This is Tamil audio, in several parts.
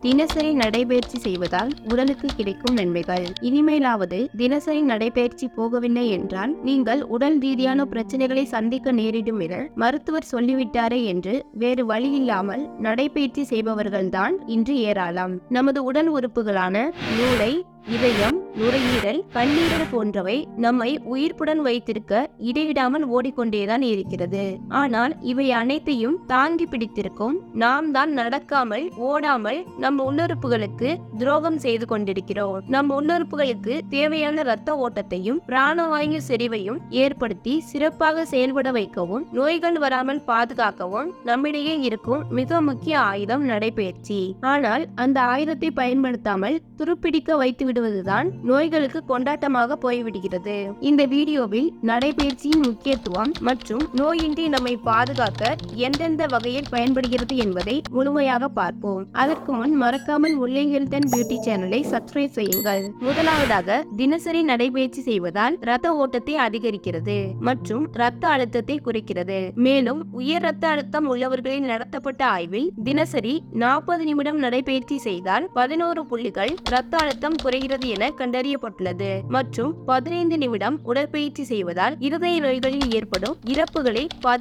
தினசரி நடைபயிற்சி செய்வதால் உடலுக்கு கிடைக்கும் நன்மைகள். இனிமேலாவது தினசரி நடைபயிற்சி போகவில்லை என்றால் நீங்கள் உடல் ரீதியான பிரச்சனைகளை சந்திக்க நேரிடும் என மருத்துவர் சொல்லிவிட்டாரே என்று வேறு வழியில்லாமல் நடைபயிற்சி செய்பவர்கள்தான் இன்று ஏராளம். நமது உடல் உறுப்புகளான மூளை, இதயம், நுரையீரல், கல்லீரல் போன்றவை நம்மை உயிர்ப்புடன் வைத்திருக்க இடைவிடாமல் ஓடிக்கொண்டேதான் இருக்கிறது. ஆனால் இவை அனைத்தையும் தாங்கி பிடித்திருக்கும் நாம் தான் நடக்காமல் ஓடாமல் நம் உள்ளுறுப்புகளுக்கு துரோகம் செய்து கொண்டிருக்கிறோம். நம் உள்ளுறுப்புகளுக்கு தேவையான இரத்த ஓட்டத்தையும் பிராணவாயு செறிவையும் ஏற்படுத்தி சிறப்பாக செயல்பட வைக்கவும் நோய்கள் வராமல் பாதுகாக்கவும் நம்மிடையே இருக்கும் மிக முக்கிய ஆயுதம் நடைபயிற்சி. ஆனால் அந்த ஆயுதத்தை பயன்படுத்தாமல் துருப்பிடிக்க வைத்து விடுவதுதான் நோய்களுக்கு கொண்டாட்டமாக போய்விடுகிறது. இந்த வீடியோவில் நடைபயிற்சியின் முக்கியத்துவம் மற்றும் நோயின்றி நம்மை பாதுகாக்க எந்தெந்த வகையில் பயன்படுகிறது என்பதை முழுமையாக பார்ப்போம். அதற்கு முன் மறக்காமல் முல்லை ஹெல்த் அண்ட் பியூட்டி சேனலை சப்ஸ்கிரைப் செய்யுங்கள். முதலாவதாக, தினசரி நடைபயிற்சி செய்வதால் இரத்த ஓட்டத்தை அதிகரிக்கிறது மற்றும் இரத்த அழுத்தத்தை குறைக்கிறது. மேலும் உயர் இரத்த அழுத்தம் உள்ளவர்களில் நடத்தப்பட்ட ஆய்வில் தினசரி 40 நிமிடம் நடைபயிற்சி செய்தால் 11 புள்ளிகள் இரத்த அழுத்தம் குறைகிறது என கண்டறியப்பட்டுள்ளது. மற்றும் 15 நிமிடம் உடற்பயிற்சி செய்வதால் இருதய நோய்களில் ஏற்படும் இறப்புகளை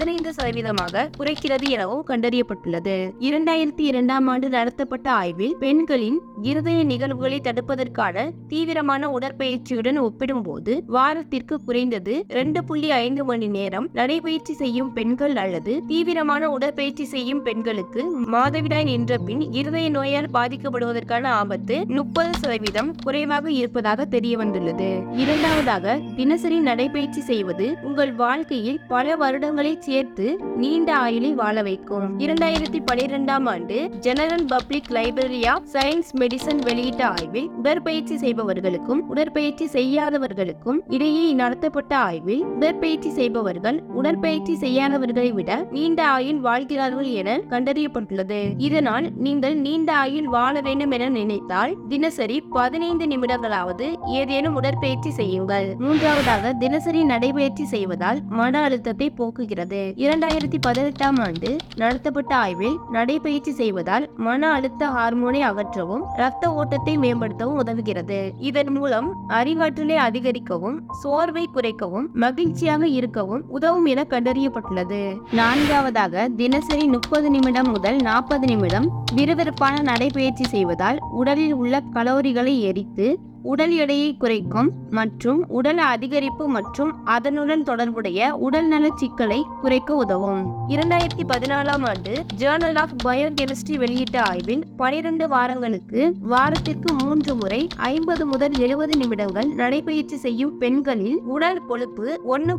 15% குறைக்கிறது எனவும் கண்டறியப்பட்டுள்ளது. 2002ஆம் ஆண்டு நடத்தப்பட்ட ஆய்வில் பெண்களின் இருதய நிகழ்வுகளை தடுப்பதற்கான தீவிரமான உடற்பயிற்சியுடன் ஒப்பிடும்போது வாரத்திற்கு குறைந்தது 2.5 மணி நேரம் நடைபயிற்சி செய்யும் பெண்கள் அல்லது தீவிரமான உடற்பயிற்சி செய்யும் பெண்களுக்கு மாதவிடாய் நின்ற பின் இருதய நோயால் பாதிக்கப்படுவதற்கான ஆபத்து 30% குறைவாக இருப்பதாக தெரிய வந்துள்ளது. இரண்டாவதாக, தினசரி நடைபயிற்சி செய்வது உங்கள் வாழ்க்கையில் பல வருடங்களை சேர்த்து நீண்ட ஆயுளை வாழ வைக்கும். 2012ஆம் ஆண்டு general public library of science medicine வெளியிட்ட ஆய்வில் உடற்பயிற்சி செய்பவர்களுக்கும் உடற்பயிற்சி செய்யாதவர்களுக்கும் இடையே நடத்தப்பட்ட ஆய்வில் உடற்பயிற்சி செய்பவர்கள் உடற்பயிற்சி செய்யாதவர்களை விட நீண்ட ஆயுள் வாழ்கிறார்கள் என கண்டறியப்பட்டுள்ளது. இதனால் நீங்கள் நீண்ட ஆயுள் வாழ வேண்டும் என நினைத்தால் தினசரி 15 நிமிடங்களாவது ஏதேனும் உடற்பயிற்சி செய்யுங்கள். மூன்றாவதாக, தினசரி நடைபயிற்சி செய்வதால் மன அழுத்தத்தை போக்குகிறது. 2018ஆம் ஆண்டு நடத்தப்பட்ட ஆய்வில் நடைபயிற்சி செய்வதால் மன அழுத்த ஹார்மோனை அகற்றவும் இரத்த ஓட்டத்தை மேம்படுத்தவும் உதவுகிறது. இதன் மூலம் அறிவாற்றலை அதிகரிக்கவும் சோர்வை குறைக்கவும் மகிழ்ச்சியாக இருக்கவும் உதவும் என கண்டறியப்பட்டுள்ளது. நான்காவதாக, தினசரி 30 நிமிடம் முதல் 40 நிமிடம் விறுவிறுப்பான நடைபயிற்சி செய்வதால் உடலில் உள்ள கலோரிகளை எரித்து உடல் எடையை குறைக்கும் மற்றும் உடல் அதிகரிப்பு மற்றும் அதனுடன் தொடர்புடைய உடல் நல சிக்கலை குறைக்க உதவும். 2014ஆம் ஆண்டு ஜேர்னல் ஆஃப் பயோகெமிஸ்ட்ரி வெளியிட்ட ஆய்வில் 12 வாரங்களுக்கு வாரத்திற்கு 3 முறை 50 முதல் 70 நிமிடங்கள் நடைபயிற்சி செய்யும் பெண்களில் உடல் கொழுப்பு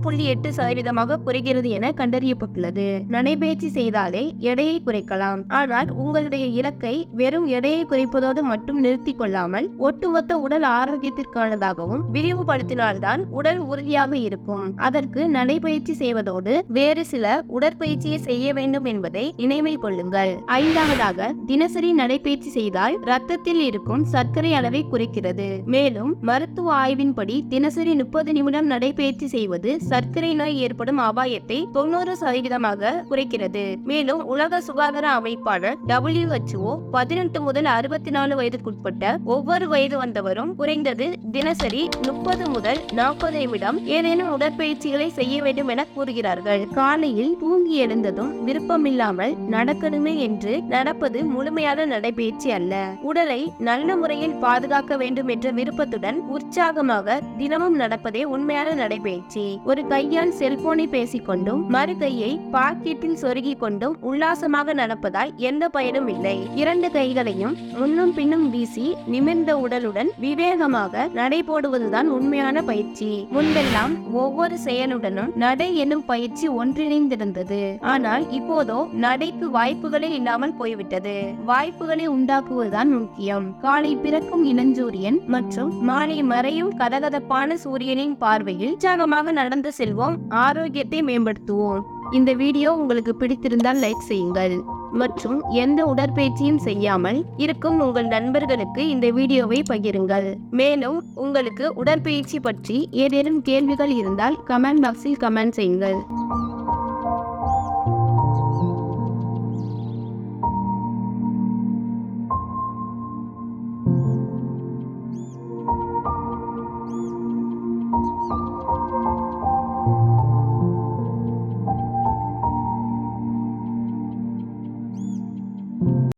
1.8% குறைகிறது என கண்டறியப்பட்டுள்ளது. நடைபயிற்சி செய்தாலே எடையை குறைக்கலாம். ஆனால் உங்களுடைய இலக்கை வெறும் எடையை குறைப்பதோடு மட்டும் நிறுத்திக் கொள்ளாமல் ஒட்டுமொத்த உடல் ஆரோக்கியத்திற்கானதாகவும் விரிவுபடுத்தினால்தான் உடல் உறுதியாக இருக்கும். அதற்கு நடைபயிற்சி செய்வதோடு வேறு சில உடற்பயிற்சியை செய்ய வேண்டும் என்பதை நினைவில் கொள்ளுங்கள். ஐந்தாவதாக, தினசரி நடைபயிற்சி செய்தால் ரத்தத்தில் இருக்கும் சர்க்கரை அளவை குறைக்கிறது. மேலும் மருத்துவ ஆய்வின்படி தினசரி 30 நிமிடம் நடைபயிற்சி செய்வது சர்க்கரை நோய் ஏற்படும் அபாயத்தை 90% குறைக்கிறது. மேலும் உலக சுகாதார அமைப்பான WHO 18 முதல் 64 வயதுக்குட்பட்ட ஒவ்வொரு வயது வந்தவரும் குறைந்தது தினசரி 30 முதல் 40 நிமிடம் ஏதேனும் உடற்பயிற்சிகளை செய்ய வேண்டும் என கூறுகிறார்கள். காலையில் தூங்கி எழுந்ததும் விருப்பமில்லாமல் நடக்கணுமே என்று நடப்பது முழுமையான நடைபயிற்சி அல்ல. உடலை நல்ல முறையில் பாதுகாக்க வேண்டும் என்ற விருப்பத்துடன் உற்சாகமாக தினமும் நடப்பதே உண்மையான நடைபயிற்சி. ஒரு கையால் செல்போனை பேசிக்கொண்டும் மறு கையை பாக்கெட்டில் சொருகிக் கொண்டும் உல்லாசமாக நடப்பதால் எந்த பயனும் இல்லை. 2 கைகளையும் முன்னும் பின்னும் வீசி நிமிர்ந்த உடலுடன் விவேகமாக நடை போடுவதுதான் உண்மையான பயிற்சி. முன்பெல்லாம் ஒவ்வொரு செயலுடனும் நடை என்னும் பயிற்சி ஒன்றிணைந்திருந்தது. ஆனால் இப்போதோ நடைக்கு வாய்ப்புகளே இல்லாமல் போய்விட்டது. வாய்ப்புகளை உண்டாக்குவதுதான் முக்கியம். காலை பிறக்கும் இளஞ்சூரியன் மற்றும் மாலை மறையும் கதகதப்பான சூரியனின் பார்வையில் உற்சாகமாக நடந்து செல்வோம். ஆரோக்கியத்தை மேம்படுத்துவோம். இந்த வீடியோ உங்களுக்கு பிடித்திருந்தால் லைக் செய்யுங்கள் மற்றும் எந்த உடற்பயிற்சியும் செய்யாமல் இருக்கும் உங்கள் நண்பர்களுக்கு இந்த வீடியோவை பகிருங்கள். மேலும் உங்களுக்கு உடற்பயிற்சி பற்றி ஏதேனும் கேள்விகள் இருந்தால் கமெண்ட் பாக்ஸில் கமெண்ட் செய்யுங்கள்.